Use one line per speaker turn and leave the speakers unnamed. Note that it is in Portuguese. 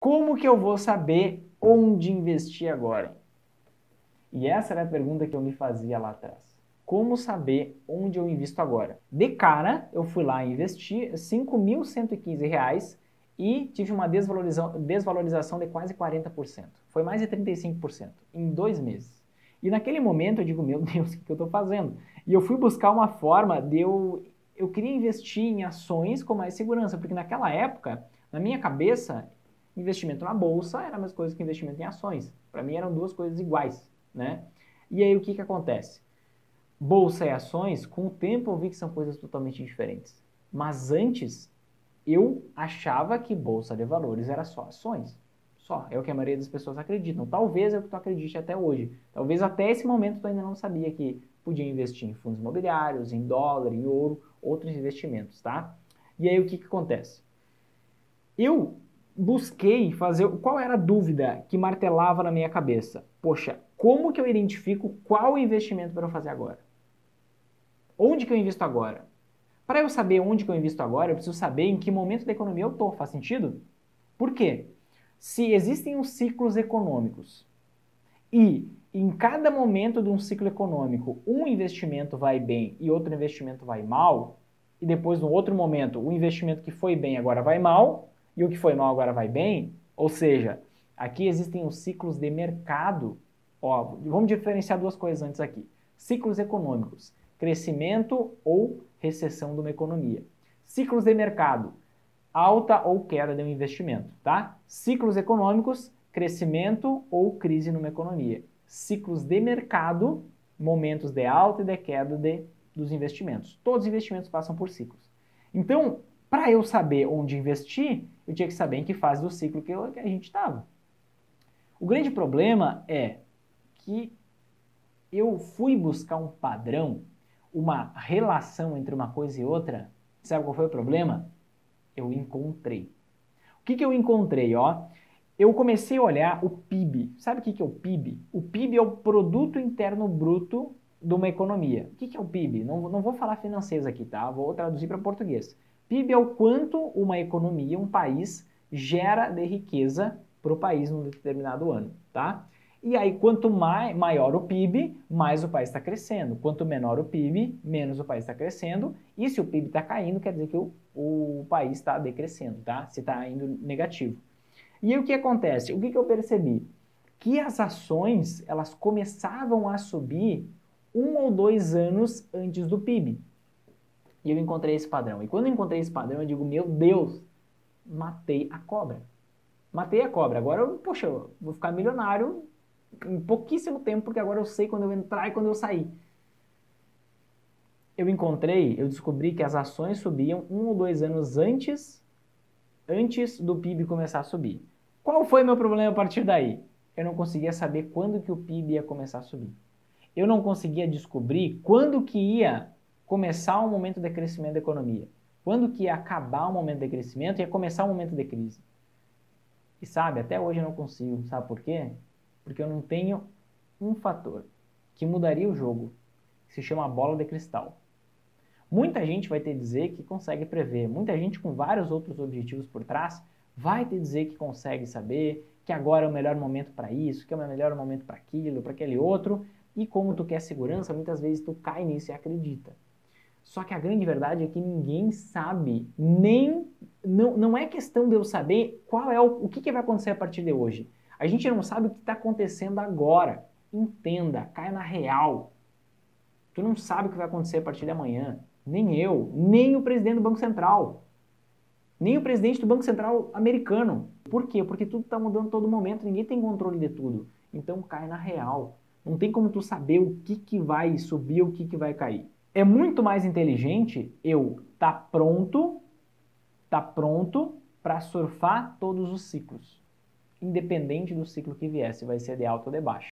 Como que eu vou saber onde investir agora? E essa era a pergunta que eu me fazia lá atrás. Como saber onde eu invisto agora? De cara, eu fui lá e investi R$ 5.115 e tive uma desvalorização de quase 40%. Foi mais de 35% em 2 meses. E naquele momento eu digo, meu Deus, o que eu estou fazendo? E eu fui buscar uma forma de eu queria investir em ações com mais segurança, porque naquela época, na minha cabeça, investimento na bolsa era a mesma coisa que investimento em ações. Para mim eram duas coisas iguais, né? E aí o que acontece? Bolsa e ações, com o tempo eu vi que são coisas totalmente diferentes. Mas antes, eu achava que bolsa de valores era só ações. Só. É o que a maioria das pessoas acreditam. Talvez é o que tu acredite até hoje. Talvez até esse momento tu ainda não sabia que podia investir em fundos imobiliários, em dólar, em ouro, outros investimentos, tá? E aí o que acontece? Eu busquei fazer... Qual era a dúvida que martelava na minha cabeça? Poxa, como que eu identifico qual investimento para eu fazer agora? Onde que eu invisto agora? Para eu saber onde que eu invisto agora, eu preciso saber em que momento da economia eu estou. Faz sentido? Por quê? Se existem os ciclos econômicos e em cada momento de um ciclo econômico, um investimento vai bem e outro investimento vai mal, e depois no outro momento o investimento que foi bem agora vai mal e o que foi mal agora vai bem, ou seja, aqui existem os ciclos de mercado. Ó, vamos diferenciar duas coisas antes aqui. Ciclos econômicos, crescimento ou recessão de uma economia. Ciclos de mercado, alta ou queda de um investimento, tá? Ciclos econômicos, crescimento ou crise numa economia. Ciclos de mercado, momentos de alta e de queda dos investimentos. Todos os investimentos passam por ciclos. Então, para eu saber onde investir, eu tinha que saber em que fase do ciclo que a gente estava. O grande problema é que eu fui buscar um padrão, uma relação entre uma coisa e outra. Sabe qual foi o problema? Eu encontrei. O que eu encontrei, ó? Eu comecei a olhar o PIB. Sabe o que é o PIB? O PIB é o Produto Interno Bruto de uma economia. O que é o PIB? Não vou falar financeiro aqui, tá? Vou traduzir para português. PIB é o quanto uma economia, um país, gera de riqueza para o país num determinado ano, tá? E aí, quanto maior o PIB, mais o país está crescendo. Quanto menor o PIB, menos o país está crescendo. E se o PIB está caindo, quer dizer que o país está decrescendo, tá? Se está indo negativo. E aí o que acontece? O que eu percebi? Que as ações, elas começavam a subir 1 ou 2 anos antes do PIB. E eu encontrei esse padrão. E quando eu encontrei esse padrão, eu digo, meu Deus, matei a cobra. Matei a cobra. Agora, poxa, eu vou ficar milionário em pouquíssimo tempo, porque agora eu sei quando eu entrar e quando eu sair. Eu descobri que as ações subiam 1 ou 2 anos antes do PIB começar a subir. Qual foi meu problema a partir daí? Eu não conseguia saber quando que o PIB ia começar a subir. Eu não conseguia descobrir quando que ia começar o momento de crescimento da economia. Quando que ia acabar o momento de crescimento e ia começar o momento de crise. E sabe, até hoje eu não consigo. Sabe por quê? Porque eu não tenho um fator que mudaria o jogo, que se chama bola de cristal. Muita gente vai te dizer que consegue prever, muita gente com vários outros objetivos por trás vai te dizer que consegue saber que agora é o melhor momento para isso, que é o melhor momento para aquilo, para aquele outro, e como tu quer segurança, muitas vezes tu cai nisso e acredita. Só que a grande verdade é que ninguém sabe, não é questão de eu saber qual é o que vai acontecer a partir de hoje. A gente não sabe o que está acontecendo agora. Entenda, caia na real. Tu não sabe o que vai acontecer a partir de amanhã. Nem eu, nem o presidente do Banco Central, nem o presidente do Banco Central americano. Por quê? Porque tudo está mudando a todo momento, ninguém tem controle de tudo. Então cai na real. Não tem como tu saber o que vai subir, o que vai cair. É muito mais inteligente eu tá pronto para surfar todos os ciclos, independente do ciclo que vier, se vai ser de alta ou de baixa.